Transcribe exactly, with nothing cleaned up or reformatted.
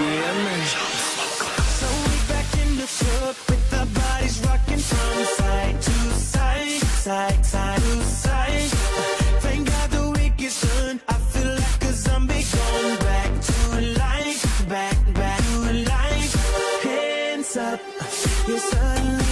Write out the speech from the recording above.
Yeah, man. So we back in the club with our bodies rocking from side to side, side, side to side. Thank God the week is done. I feel like a zombie going back to life, back, back to life. Hands up, yes, suddenly